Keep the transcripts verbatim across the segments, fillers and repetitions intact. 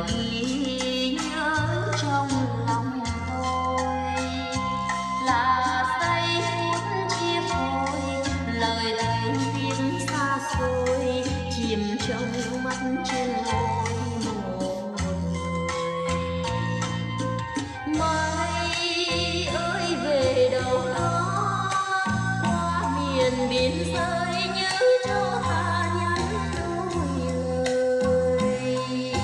ghi nhớ trong lòng tôi là giây phút chia phôi, lời thương tiếng xa xôi chìm trong mắt trên môi một người. Mây ơi về đâu đó qua miền biên giới, nhớ cho ta nhắn đôi lời.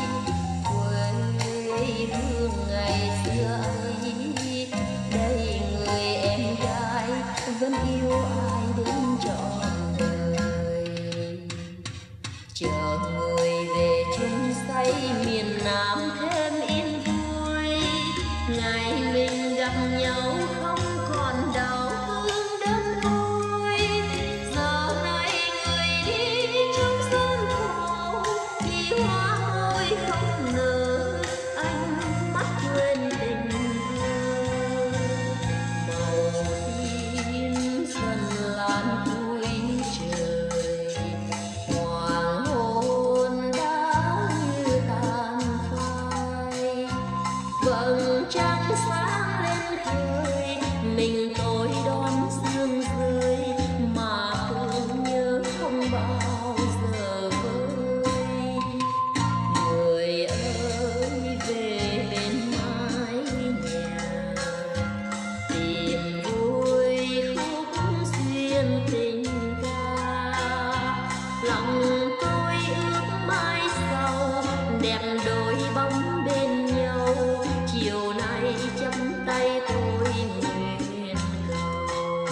Quê hương ngày xưa ấy, đây người em gái vẫn yêu ai đến trọn đời. Chờ người về chung say miền Nam thêm yên vui, ngày mình gặp nhau không còn đau thương đơn côi. Giờ này người đi trong gian khổ, thì hoa môi không nở, ánh mắt quên tình thương. Màu tím dần lan cuối trời, hoàng hôn đã như tàn phai. Vầng trăng sáng lên khơi, mình tôi đón sương rơi, mà thương nhớ không bao giờ vơi. Người ơi về bên mái nhà, tìm vui khúc duyên tình ca. Lòng tôi ước mai sau đẹp đôi bóng bên nhau, chiều nay chắp tay tôi nguyện cầu.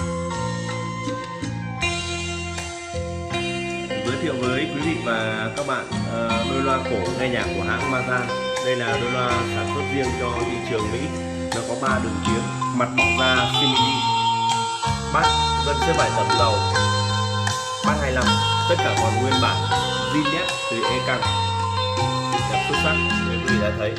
Giới thiệu với quý vị và các bạn uh, đôi loa cổ nghe nhạc của hãng Mazan. Đây là đôi loa sản xuất riêng cho thị trường Mỹ. Nó có ba đường tiếng, mặt bọc da Simili, bass gân xếp vải tầm dầu, bass hai mươi lăm, tất cả còn nguyên bản zin nét từ e căng. Đẹp xuất sắc như quý vị đã thấy.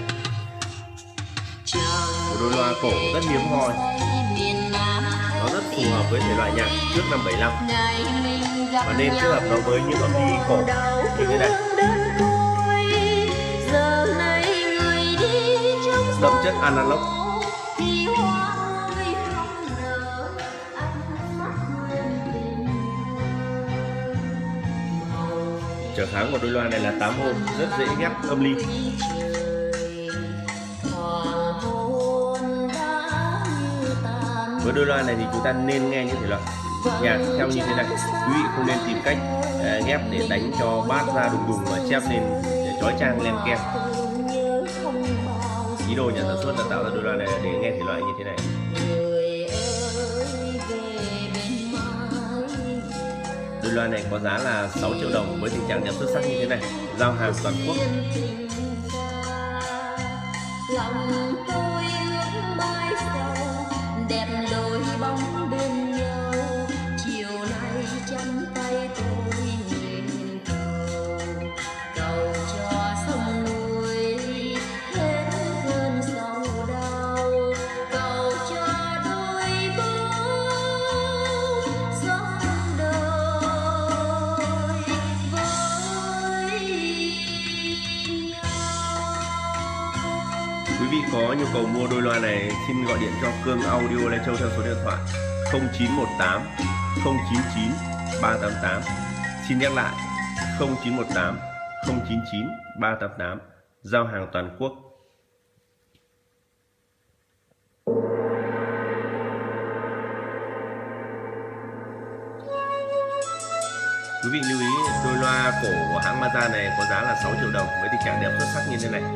Một đôi loa cổ rất hiếm hoi, nó rất phù hợp với thể loại nhạc trước năm bảy mươi lăm và nên kết hợp nó với những âm ly cổ như thế này, đậm chất analog. Trở kháng của đôi loa này là tám ôm, rất dễ ghép âm ly. Với đôi loa này thì chúng ta nên nghe những thể loại nhạc theo như thế này. Quý vị không nên tìm cách uh, ghép để đánh cho bass ra đùng đùng và chép lên để chói chang len keng. Ý đồ nhà sản xuất là tạo ra đôi loa này để nghe thể loại như thế này. Đôi loa này có giá là sáu triệu đồng với tình trạng đẹp xuất sắc như thế này, giao hàng toàn quốc. Lòng tôi ước mai sau đẹp đôi bóng bên nhau, chiều nay chăm tay tôi nguyện cầu. Cầu cho sông núi hết cơn sầu đau, cầu cho đôi bóng gió đời với nhau. Quý vị có nhu cầu mua đôi loa này xin gọi điện cho Cương Audio Lai Châu theo số điện thoại không chín một tám không chín chín ba tám tám. Xin nhắc lại không chín một tám không chín chín ba tám tám, giao hàng toàn quốc. Quý vị lưu ý đôi loa cổ của hãng Mazan này có giá là sáu triệu đồng với tình trạng đẹp xuất sắc như thế này.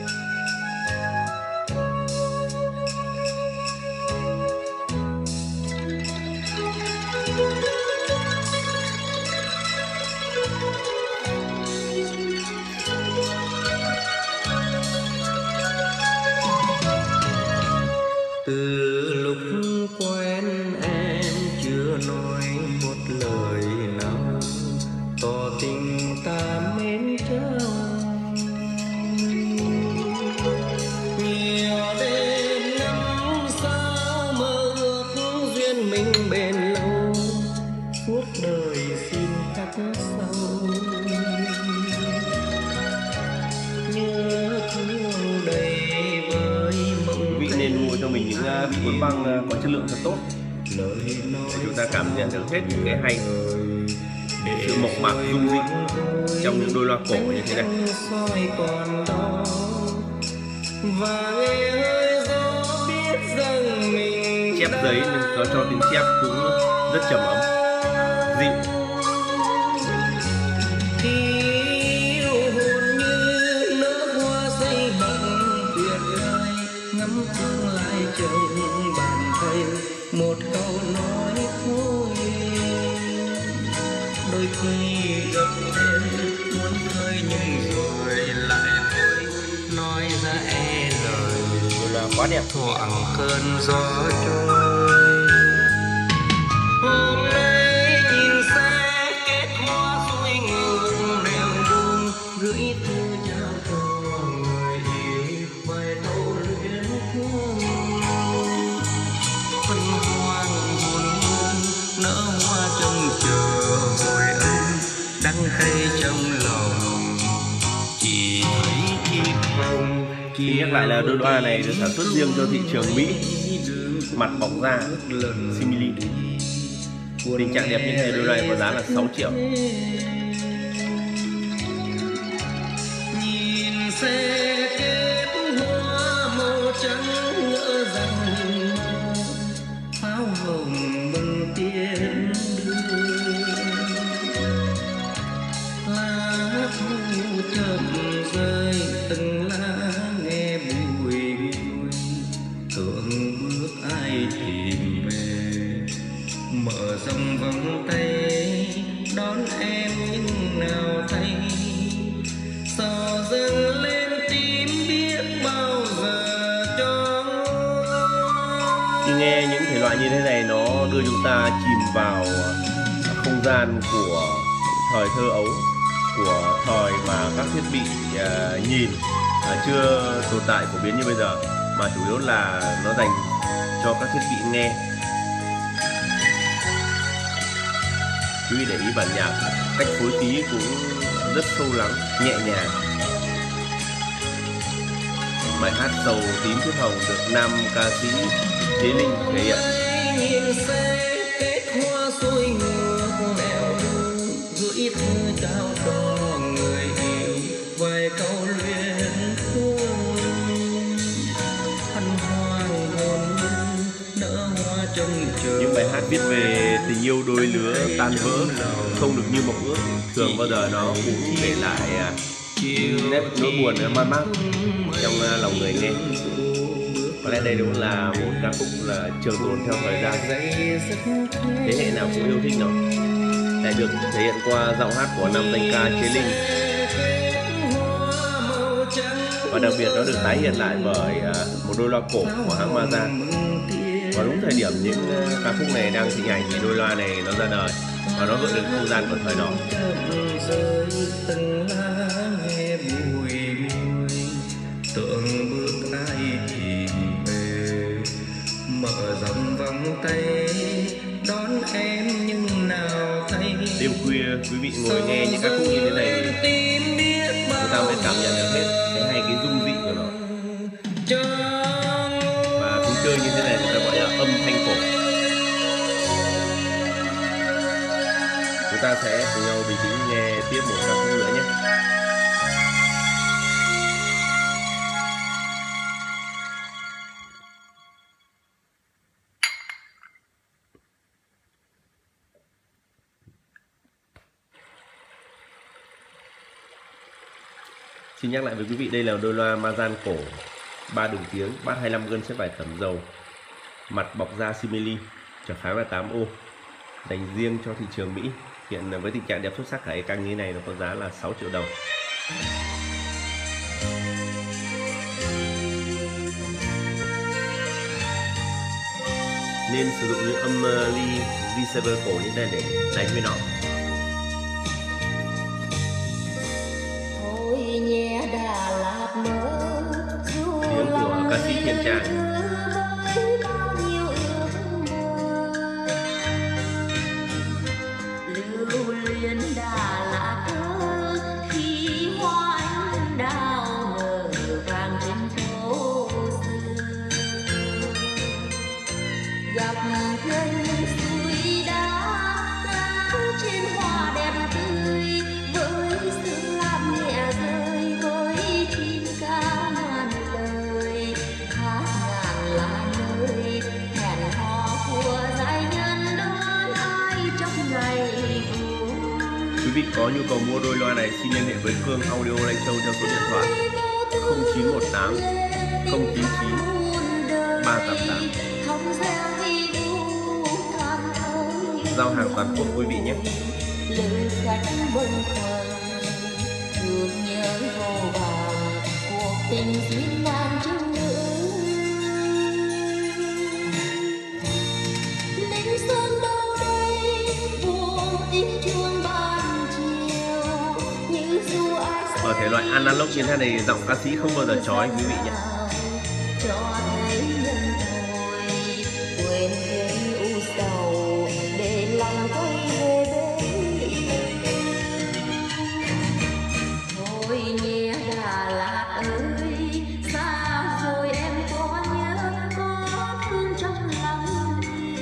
Từ lúc quen em chưa nói một lời nào tỏ tình ta mến trao, mình những uh, vị cuốn băng uh, có chất lượng thật tốt để chúng ta cảm nhận được hết những cái hay, sự mộc mạc dung dị trong những đôi loa cổ như thế này. Chép giấy nên nó cho tiếng chép cũng rất trầm ấm, dịu. Một câu nói thôi, đôi khi gặp em muốn thôi nhưng rồi lại thôi nói ra e lời. Là quá đẹp, thoảng cơn gió trôi. Hôm nay nhìn xe kết hoa xuôi ngược nẻo đường, gửi thư trao cho người yêu vài câu luyến thương. Phân hoang hồn hồn nở hoa trông chờ hồi âm, đắng cay trong lòng chỉ thấy thiệp hồng. Khi nhắc lại là đôi loa này được sản xuất riêng cho thị trường Mỹ, mặt bọc da Simili. Tình trạng đẹp như thế, đôi loa này có giá là sáu triệu. Nhìn xe kết hoa màu trắng ngỡ rằng pháo hồng mừng tiên đưa, lá thu chậm rơi từng lá nghe bùi bùi, tưởng bước ai tìm về, mở rộng vòng tay đón em nhưng nào thấy sò dâng lên tim biết bao giờ cho. Khi nghe những thể loại như thế này, nó đưa chúng ta chìm vào không gian của thời thơ ấu, của thời mà các thiết bị uh, nhìn uh, chưa tồn tại phổ biến như bây giờ, mà chủ yếu là nó dành cho các thiết bị nghe. Quý vị để ý bản nhạc, cách phối khí cũng rất sâu lắng, nhẹ nhàng. Bài hát Sầu Tím Thiết Hồng được nam ca sĩ Chế Linh thể hiện. Nhìn xe kết hoa xuôi ngược nẻo đường, gửi thư trao cho người yêu vài câu luyến thương. Hân hoang hồn nở hoa trông chờ. Những bài hát viết về tình yêu đôi lứa tan vỡ không được như mộng ước, thường bao giờ nó cũng để lại nét nỗi buồn man mác trong lòng người nghe. Có lẽ đây đúng là một ca khúc là trường tồn theo thời gian, thế hệ nào cũng yêu thích nó. Lại được thể hiện qua giọng hát của nam danh ca Chế Linh, và đặc biệt nó được tái hiện lại bởi một đôi loa cổ của hãng Mazda. Và đúng thời điểm những ca khúc này đang thịnh hành thì đôi loa này nó ra đời và nó gợi được không gian của thời đó. Tưởng bước ai tìm về, mở rộng vòng tay đón em nhưng nào thấy. Đêm khuya quý vị ngồi nghe những ca khúc như thế này, chúng ta mới cảm nhận được hết cái hay, cái dung dị của nó. Và cũng chơi như thế này người ta gọi là âm thanh cổ. Chúng ta sẽ cùng nhau bình tĩnh nghe tiếp một ca khúc nữa nhé. Xin nhắc lại với quý vị, đây là đôi loa Mazda cổ ba đường tiếng, bass hai mươi lăm gân xếp vải tẩm dầu, mặt bọc da Simili, trở kháng là tám ô, dành riêng cho thị trường Mỹ. Hiện với tình trạng đẹp xuất sắc, cả căng như thế này nó có giá là sáu triệu đồng. Nên sử dụng những âm ly V-saver cổ như thế này để đánh với nó. Tiếng của ca sĩ Thiên Trang. vị có nhu cầu mua đôi loa này xin liên hệ với Cương Audio Lai Châu theo số điện thoại không chín một tám không chín chín ba tám tám. Giao hàng toàn quốc quý vị nhé. Lữ khách bâng khuâng thương nhớ vô vàng cuộc tình duyên nan chung nữa. Linh sơn đâu đây buông tiếng chuông ban chiều như dù ai Ở thể loại analog như thế này giọng ca sĩ không bao giờ chói quý vị nhé. cho thấy nhân thôi quên đi u sầu để lòng quay về bên thôi nhé Đà Lạt ơi xa rồi em có nhớ có thương trong lòng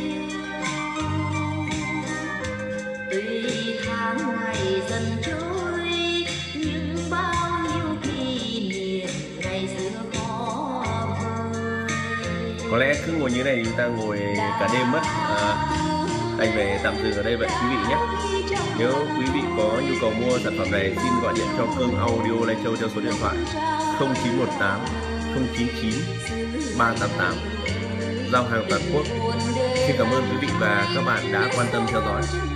tuy tháng ngày dần trôi nhưng bao nhiêu kỷ niệm ngày xưa khó vơi. Có lẽ cứ ngồi như này chúng ta ngồi cả đêm mất. À, anh về tạm dừng ở đây vậy quý vị nhé. Nếu quý vị có nhu cầu mua sản phẩm này xin gọi điện cho Cương Audio Lai Châu theo số điện thoại không chín một tám không chín chín ba tám tám. Giao hàng toàn quốc. Xin cảm ơn quý vị và các bạn đã quan tâm theo dõi.